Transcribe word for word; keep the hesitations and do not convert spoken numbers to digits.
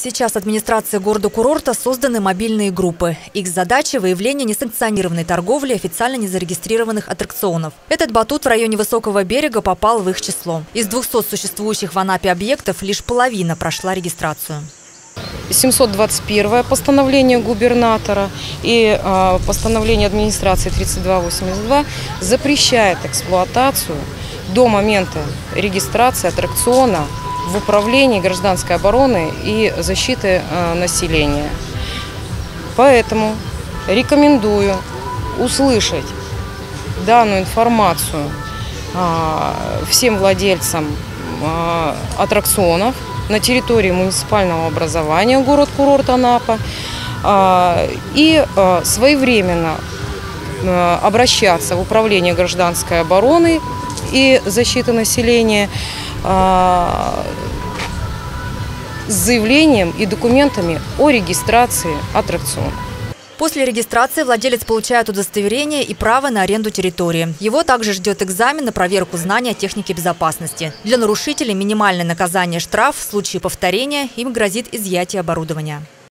Сейчас администрацией города-курорта созданы мобильные группы. Их задача – выявление несанкционированной торговли официально незарегистрированных аттракционов. Этот батут в районе Высокого берега попал в их число. Из двухсот существующих в Анапе объектов лишь половина прошла регистрацию. семьсот двадцать первое постановление губернатора и э, постановление администрации тридцать два восемьдесят два запрещает эксплуатацию до момента регистрации аттракциона в управлении гражданской обороны и защиты э, населения. Поэтому рекомендую услышать данную информацию э, всем владельцам э, аттракционов на территории муниципального образования город-курорт Анапа э, и э, своевременно э, обращаться в управление гражданской обороны и защиты населения с заявлением и документами о регистрации аттракциона. После регистрации владелец получает удостоверение и право на аренду территории. Его также ждет экзамен на проверку знаний о технике безопасности. Для нарушителей минимальное наказание – штраф. В случае повторения им грозит изъятие оборудования.